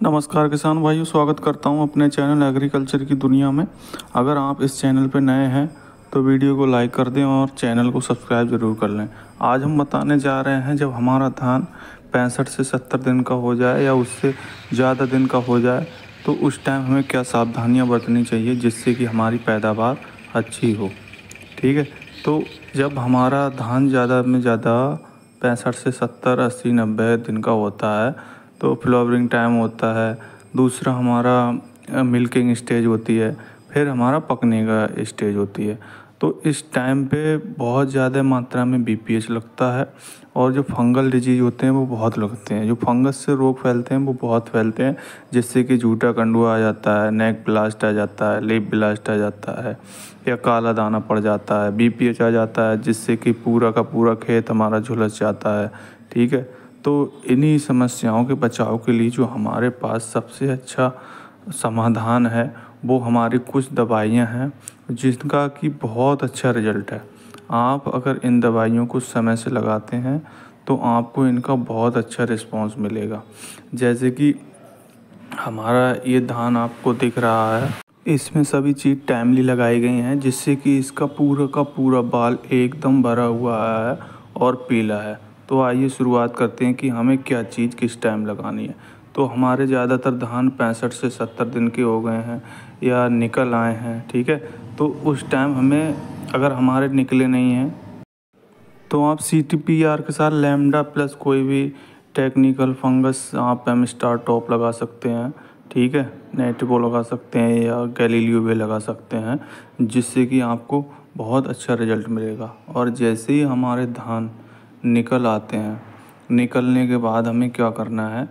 नमस्कार किसान भाइयों, स्वागत करता हूं अपने चैनल एग्रीकल्चर की दुनिया में। अगर आप इस चैनल पर नए हैं तो वीडियो को लाइक कर दें और चैनल को सब्सक्राइब ज़रूर कर लें। आज हम बताने जा रहे हैं, जब हमारा धान 65 से 70 दिन का हो जाए या उससे ज़्यादा दिन का हो जाए तो उस टाइम हमें क्या सावधानियाँ बरतनी चाहिए जिससे कि हमारी पैदावार अच्छी हो। ठीक है, तो जब हमारा धान ज़्यादा में ज़्यादा 65 से 70, 80, 90 दिन का होता है तो फ्लावरिंग टाइम होता है। दूसरा हमारा मिल्किंग स्टेज होती है, फिर हमारा पकने का स्टेज होती है। तो इस टाइम पे बहुत ज़्यादा मात्रा में बीपीएच लगता है और जो फंगल डिजीज़ होते हैं वो बहुत लगते हैं। जो फंगस से रोग फैलते हैं वो बहुत फैलते हैं, जिससे कि झूठा कंडुआ आ जाता है, नेक ब्लास्ट आ जाता है, लीफ ब्लास्ट आ जाता है या काला दाना पड़ जाता है, बीपीएच आ जाता है, जिससे कि पूरा का पूरा खेत हमारा झुलस जाता है। ठीक है, तो इन्हीं समस्याओं के बचाव के लिए जो हमारे पास सबसे अच्छा समाधान है वो हमारी कुछ दवाइयाँ हैं जिनका कि बहुत अच्छा रिजल्ट है। आप अगर इन दवाइयों को समय से लगाते हैं तो आपको इनका बहुत अच्छा रिस्पांस मिलेगा। जैसे कि हमारा ये धान आपको दिख रहा है, इसमें सभी चीज़ टाइमली लगाई गई हैं, जिससे कि इसका पूरा का पूरा बाल एकदम भरा हुआ है और पीला है। तो आइए शुरुआत करते हैं कि हमें क्या चीज़ किस टाइम लगानी है। तो हमारे ज़्यादातर धान 65 से 70 दिन के हो गए हैं या निकल आए हैं। ठीक है, तो उस टाइम हमें, अगर हमारे निकले नहीं हैं तो आप CTPR के साथ लैम्डा प्लस कोई भी टेक्निकल फंगस आप एमस्टार टॉप लगा सकते हैं। ठीक है, नेटिवो लगा सकते हैं या गैलीलियो भी लगा सकते हैं, जिससे कि आपको बहुत अच्छा रिजल्ट मिलेगा। और जैसे ही हमारे धान निकल आते हैं, निकलने के बाद हमें क्या करना है,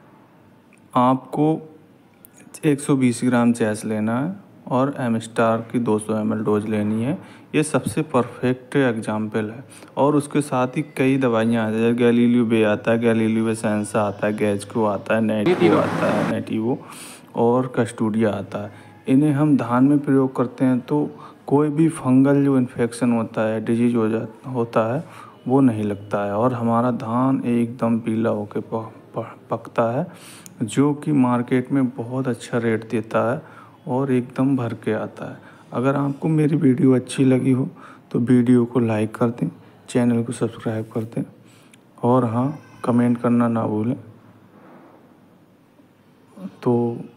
आपको 120 ग्राम चैस लेना है और एमस्टार की 200 ml डोज लेनी है। ये सबसे परफेक्ट एग्जाम्पल है। और उसके साथ ही कई दवाइयाँ आती हैं, गैलीलियो बे आता है, गैलीलियो बेसेंसा आता है, गैजको आता है, नेटिवो आता है, नेटिवो और कस्टोडिया आता है। इन्हें हम धान में प्रयोग करते हैं तो कोई भी फंगल जो इन्फेक्शन होता है, डिजीज होता है, वो नहीं लगता है और हमारा धान एकदम पीला होकर पकता है, जो कि मार्केट में बहुत अच्छा रेट देता है और एकदम भर के आता है। अगर आपको मेरी वीडियो अच्छी लगी हो तो वीडियो को लाइक कर दें, चैनल को सब्सक्राइब कर दें और हाँ, कमेंट करना ना भूलें। तो